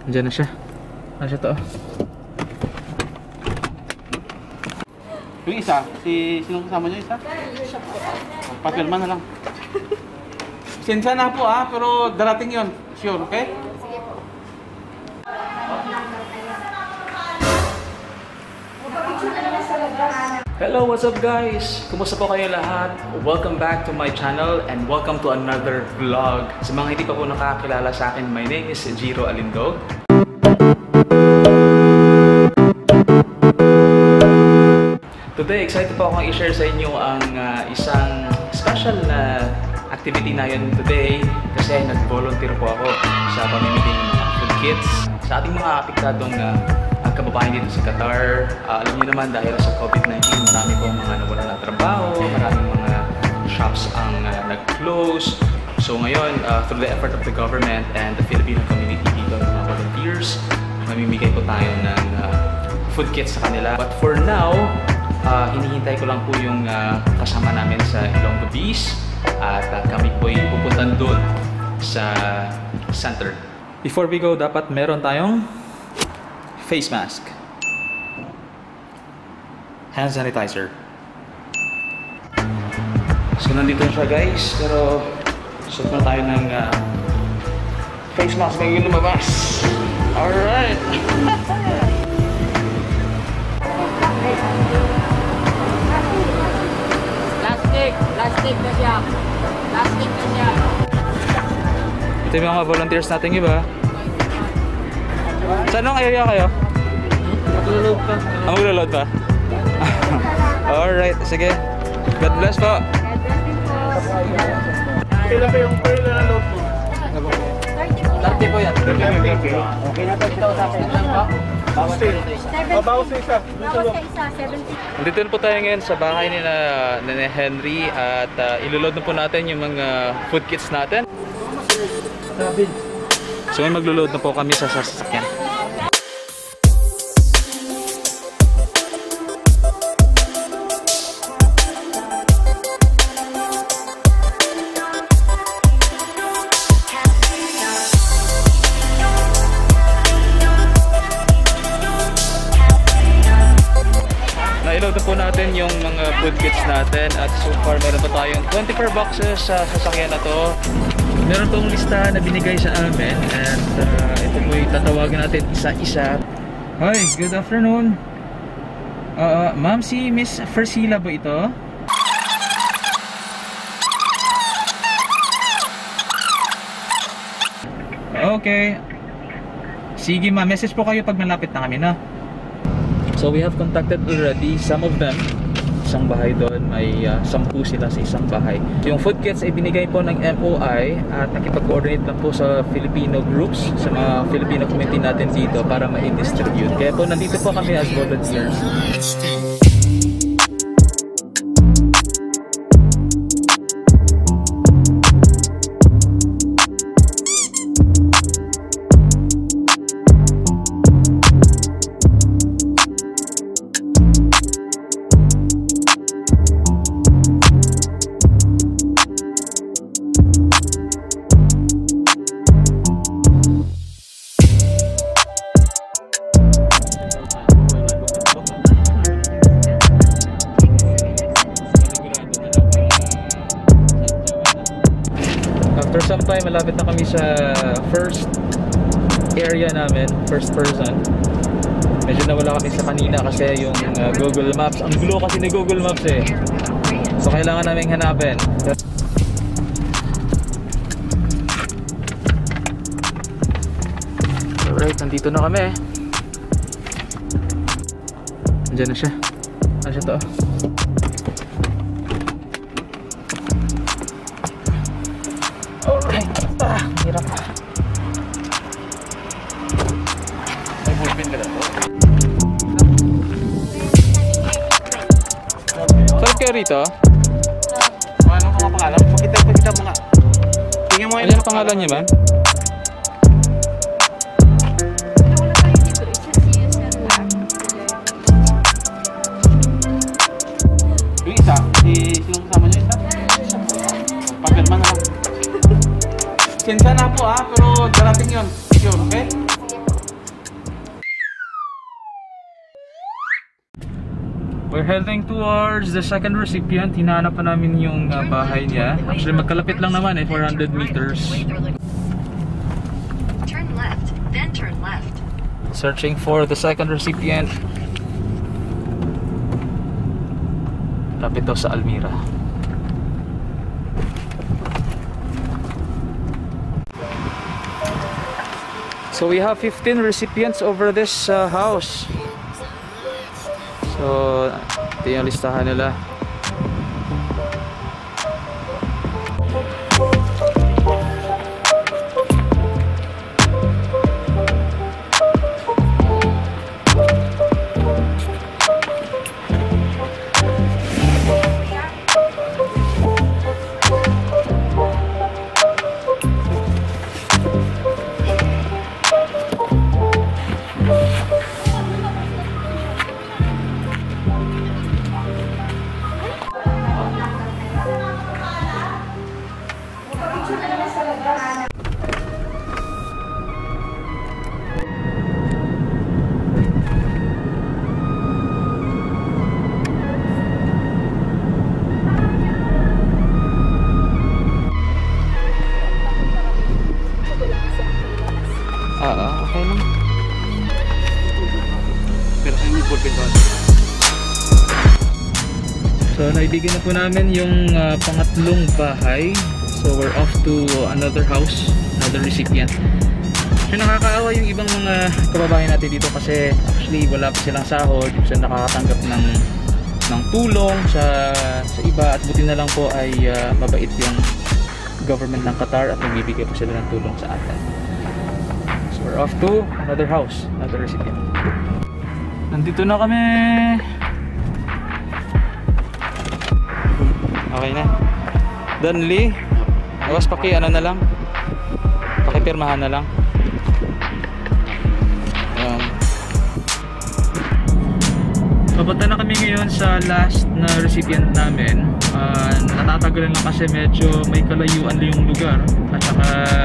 Andiyan na siya. Ano siya to? Yung isa, sinong kasama niyo isa? Papirma na lang. Sensya na po pero darating yon. Sure, okay? Hello, what's up guys? Kumusta po kayo lahat? Welcome back to my channel and welcome to another vlog. Sa mga hindi pa po nakakilala sa akin, my name is Jiro Alindog. Today, excited po akong i-share sa inyo ang isang special na activity na yun today kasi nag-volunteer po ako sa pamimiling food kits sa ating mga apektadong kababayan dito sa Qatar. Alam niyo naman dahil sa COVID-19, marami pong mga nawalan ng trabaho, maraming mga shops ang nag-close. So ngayon, through the effort of the government and the Filipino community dito, ng mga volunteers, mamimigay po tayo ng food kits sa kanila. But for now, hinihintay ko lang po yung kasama namin sa Ilonggo Beach at kami po ay pupuntan doon sa center. Before we go, dapat meron tayong face mask, hand sanitizer. So nandito na siya guys, pero suot na tayo ng face mask bago lumabas. Alright! Plastic na siya. Plastic na siya. Ito yung mga volunteers natin iba. Saan ang area kayo? Maglulog pa. Maglulog pa? Alright, sige. God bless po. Kailan pa yung pearl na load mo? 30 po yan. Okay na to. Ito sa akin lang po. Bawas sa isa. Bawas sa isa, 70. Dito po tayo ngayon sa bahay ni Henry at iloload na po natin yung mga food kits natin. So may maglo-load na po kami sa sasakyan. Na-load na po natin yung mga food kits natin at so far meron pa tayong 24 boxes sa sasakyan na to. Meron tong lista na binigay sa amin and ito po tatawagin natin isa-isa. Hi, good afternoon. Ma'am, si Miss Fersila ba ito? Okay. Sige ma'am, message po kayo pag malapit na kami na. So we have contacted already some of them. Isang bahay doon, may 10 sila sa isang bahay. Yung food kits ay binigay po ng MOI at nakipag-coordinate lang po sa Filipino groups, sa mga Filipino community natin dito para ma-distribute. Kaya po nandito po kami as volunteers. After some time, malapit na kami sa first area namin, first person. Medyo nawala kami sa kanina kasi yung Google Maps, ang gulo kasi ni Google Maps eh. So kailangan namin hanapin. Alright, nandito na kami. Andiyan na siya. Ano siya to? Alright, hirap. May bullpen ka na to? Sarap kayo rito? Anong mga pangalan? Pakita mo nga. Tingnan mo Ano yung pangalan niya ma'am? Yung isa, sinong kasama niyo isa? Papirma na lang. Sensya na po pero darating yon. Sure, okay? We're heading towards the second recipient. Hinahanap pa namin yung bahay niya. Actually, magkalapit lang naman 400 meters. Turn left, then turn left. Searching for the second recipient. Lapit daw sa Almira. So we have 15 recipients over this house. So ito yung listahan nila. Okay lang. Pero ay may ballpen doon. So naibigyan na po namin yung pangatlong bahay. So we're off to another house, another recipient. So nakakaawa yung ibang mga kababayan natin dito kasi actually wala pa silang sahod, so nakakatanggap ng tulong sa iba at buti na lang po ay mabait yung government ng Qatar at nagbibigay po sila ng tulong sa atin. So we're off to another house, another recipient. Nandito na kami. Okay na. Danli. Awas ano na lang. Pakipirmahan na lang. Ayan. Papunta na kami ngayon sa last na recipient namin. Natatagalan lang kasi medyo may kalayuan yung lugar. At saka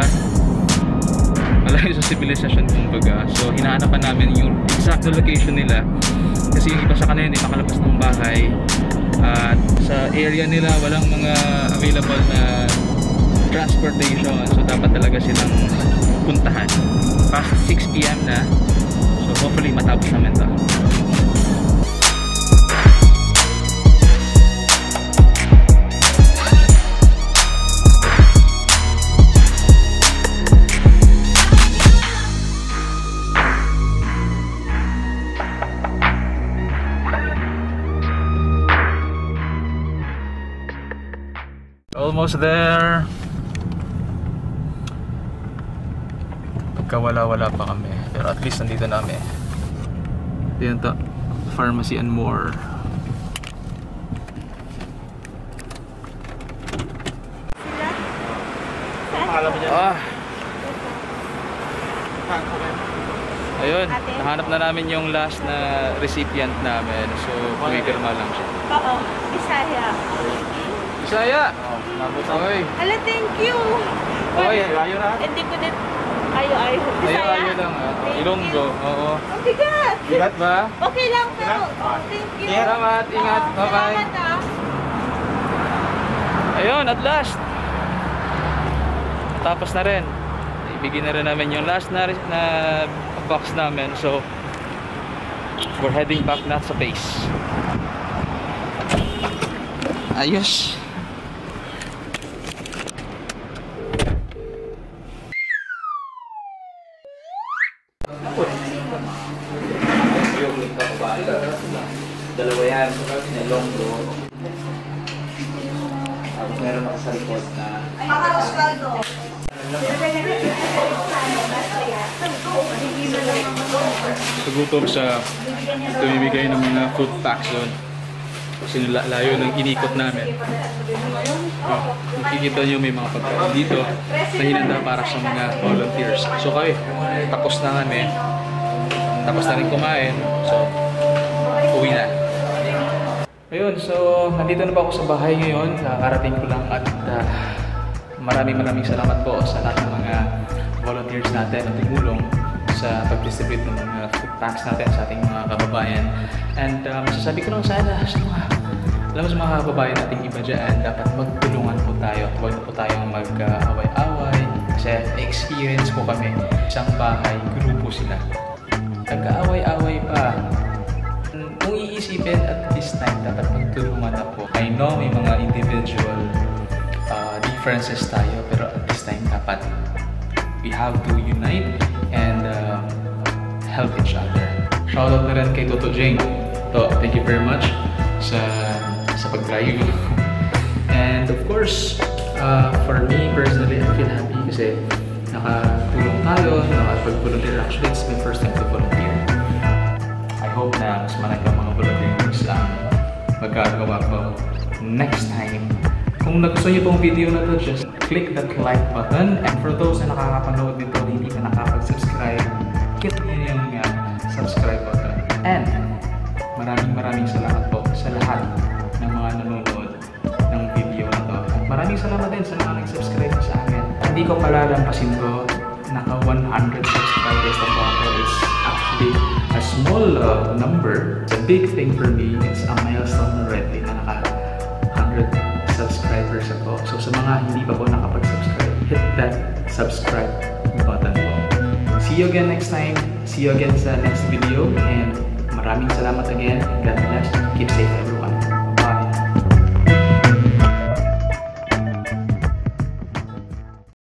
malayo sa civilization kumbaga. So hinahanapan namin yung exact location nila. Kasi yung iba sa kanila hindi makalabas ng bahay. At sa area nila walang mga available na transportation, so dapat talaga silang puntahan. Past 6 PM na, so hopefully matapos namin ito. Almost there. Pagkawala-wala pa kami, pero at least nandito na kami. Yan to, Pharmacy and More. Ayun, nahanap na namin yung last na recipient namin. So, kumipirma lang siya. Oo, Bisaya. Bisaya! Okay. Ala, thank you. Okay, ayo na. Hindi ko din. Ayo. Bisaya. Ayo lang. Ilonggo, oo. Ang bigat. Bigat ba? Okay lang, pero thank you. Salamat, ingat. Bye-bye. Salamat ah. Ayun, at last. Tapos na rin. Ibigin na rin namin yung last na box namin. So, we're heading back na sa base. Ayos. Dalawa yan, Ilonggo. Tapos meron ako sa likod na gutom siya, tumibigay ng mga food packs doon. Kasi layo ng inikot namin. Nakikita nyo may mga pagkain dito na hinanda para sa mga volunteers. So kami, tapos na kami. Tapos na rin kumain. So, uwi na. Ayun, so nandito na ba ako sa bahay ngayon. Nakarating ko lang at maraming salamat po sa lahat ng mga volunteers natin at tumulong sa sa pag-distribute ng mga food packs natin sa ating mga kababayan. And masasabi ko lang sana sa mga kababayan nating iba dyan, dapat magtulungan po tayo. Huwag na po tayong mag-away-away. Kasi experience po kami, isang bahay, grupo sila. Nag-aaway-away pa. Kung iisipin at this time, dapat magtulungan na po. I know may mga individual differences tayo, pero at this time dapat we have to unite and help each other. Shoutout na rin kay Toto Jing. So, thank you very much sa pag-drive. And of course, for me personally, I feel happy kasi nakatulong tayo, nakapag-volunteer. Actually, it's my first time to volunteer. I hope na mas marami mga volunteers ang magagawa ko next time. Kung nagustuhan niyo pong video na to, just click that like button. And for those na nakakapanood dito, hindi pa nakapag-subscribe, hit niyo yung subscribe button. And maraming salamat po sa lahat ng mga nanonood ng video na to. At maraming salamat din sa mga nag-subscribe sa akin. Hindi ko palalampasin to, naka 100 subscribers na po ako. Is actually a small number. It's a big thing for me. It's a milestone already na naka 100 subscribers ako. So sa mga hindi pa po nakapag-subscribe, hit that subscribe button po. See you again next time. See you again sa next video. And maraming salamat again. God bless. Keep safe everyone.